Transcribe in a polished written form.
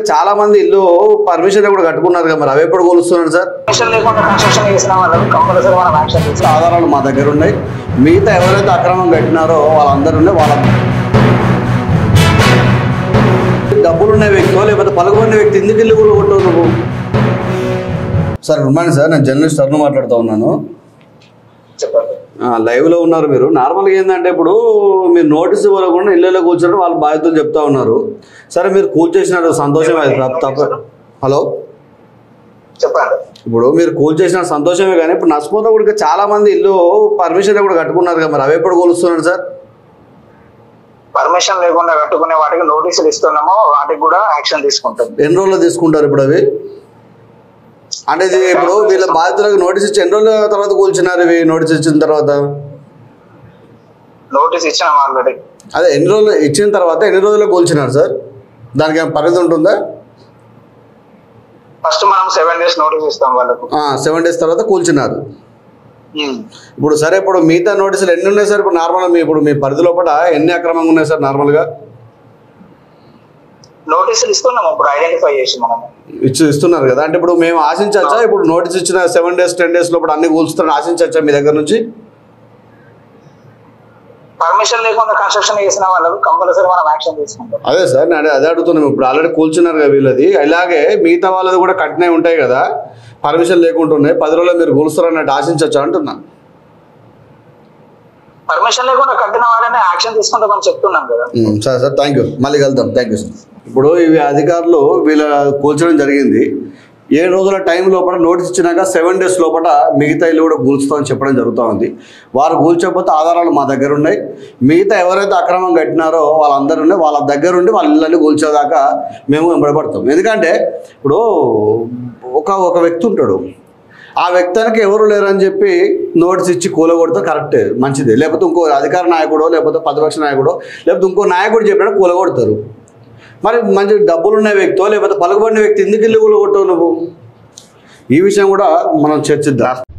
చాలా మంది ఇల్లు పర్మిషన్ కూడా కట్టుకున్నారు కదా, మరి అవి ఎప్పుడు కూలుస్తున్నారు సార్? ఆధారాలు మా దగ్గర ఉన్నాయి. మిగతా ఎవరైతే అక్రమం కట్టినారో వాళ్ళందరూ వాళ్ళ డబ్బులున్న వ్యక్తి లేకపోతే పలుకుబడిన వ్యక్తి ఎందుకు ఇల్లు కూడా కొట్టవు నువ్వు? సార్ గుడ్ మార్నింగ్ సార్, నేను జర్నలిస్ట్ అరుణ్ మాట్లాడుతూ ఉన్నాను. లైవ్లో ఉన్నారు మీరు. నార్మల్గా ఏంటంటే ఇప్పుడు మీరు నోటీస్ ఇవ్వకుండా ఇళ్ళలో కూర్చోడం వాళ్ళ బాధ్యతలు చెప్తా ఉన్నారు. సరే మీరు కూల్చేసినారు, సంతోషమే. హలో చెప్పండి. ఇప్పుడు మీరు కూల్చేసిన సంతోషమే, కానీ ఇప్పుడు నష్టపోతా కూడా చాలా మంది ఇల్లు పర్మిషన్ కూడా కట్టుకున్నారు కదా, మరి అవి ఎప్పుడు కూలుస్తున్నారు సార్? పర్మిషన్ లేకుండా కట్టుకునే వాటికి నోటీసులు ఇస్తున్నామో వాటికి కూడా యాక్షన్ తీసుకుంటాం. ఎన్ని రోజులు తీసుకుంటారు ఇప్పుడు అవి? అంటే ఇప్పుడు వీళ్ళ బాధితులకు నోటీస్ ఇచ్చి ఎన్ని రోజుల తర్వాత కూల్చినారు ఇవి? నోటీస్ ఇచ్చిన తర్వాత నోటీస్ ఇచ్చినాం ఆల్రెడీ. అదే ఎన్ని రోజులు ఇచ్చిన తర్వాత ఎన్ని రోజుల్లో కూల్చినారు సార్? దానికి ఏమైనా పరిధి ఉంటుందా? ఫస్ట్ మనం 7 days నోటీస్ ఇస్తాం వాళ్ళకు. 7 days తర్వాత కూల్చినారు. ఇప్పుడు సరే, ఇప్పుడు మిగతా నోటీసులు ఎన్ని ఉన్నాయి సార్? ఇప్పుడు నార్మల్గా ఇప్పుడు మీ పరిధి లోపల ఎన్ని అక్రమంగా ఉన్నాయి సార్ నార్మల్గా? నోటీసులు ఇస్తున్నాం ఇప్పుడు ఐడెంటిఫై చేసి మనం ఇస్తున్నారు కదా. అంటే ఇప్పుడు మేము ఆశించచ్చా, ఇప్పుడు నోటీస్ ఇచ్చిన 7 days 10 days లోపల అన్ని కూల్చుతారని ఆశించచ్చా మీ దగ్గర నుంచి? పర్మిషన్ లేకుండా కన్స్ట్రక్షన్ చేసిన వాళ్ళకు కంపల్సరీ మనం యాక్షన్ తీసుకుంటాం. అదే సార్, నేను అదే అడుగుతున్నాం. ఇప్పుడు ఆల్రెడీ కూల్చున్నారు కదా వీళ్ళది, అలాగే మిగతా వాళ్ళది కూడా కట్టినవి ఉంటాయి కదా, పర్మిషన్ లేకుండా ఉన్నాయి, 10 రోజుల్లో మీరు కూలుస్తారన్నట్టు ఆశించచ్చా అంటున్నా. పర్మిషన్ లేకుండా కట్టిన వాళ్ళనే యాక్షన్ తీసుకుంటామని చెప్తున్నాం కదా. సరే సార్, థ్యాంక్ యూ, మళ్ళీ కలుద్దాం. Thank you sir. ఇప్పుడు ఇవి అధికారులు వీళ్ళ కూల్చడం జరిగింది. 7 రోజుల టైం లోపల నోటీస్ ఇచ్చినాక 7 days లోపల మిగతా ఇల్లు కూడా కూల్చుతామని చెప్పడం జరుగుతూ ఉంది. వారు కూల్చకపోతే ఆధారాలు మా దగ్గర ఉన్నాయి. మిగతా ఎవరైతే అక్రమం కట్టినారో వాళ్ళందరూ ఉన్నాయి, వాళ్ళ దగ్గర ఉండి వాళ్ళ ఇళ్ళని కూల్చేదాకా మేము వెంబడబడతాం. ఎందుకంటే ఇప్పుడు ఒక వ్యక్తి ఉంటాడు, ఆ వ్యక్తానికి ఎవరు లేరని చెప్పి నోటీస్ ఇచ్చి కూలగొడితే కరెక్టే, మంచిదే. లేకపోతే ఇంకో అధికార నాయకుడో లేకపోతే ప్రతిపక్ష నాయకుడో లేకపోతే ఇంకో నాయకుడు చెప్పినా కూలగొడతారు. మరి మంచి డబ్బులున్న వ్యక్తో లేకపోతే పలుకుబడిన వ్యక్తి ఎందుకు ఇల్లు కూలగొట్టవు నువ్వు? ఈ విషయం కూడా మనం చర్చిద్దాం.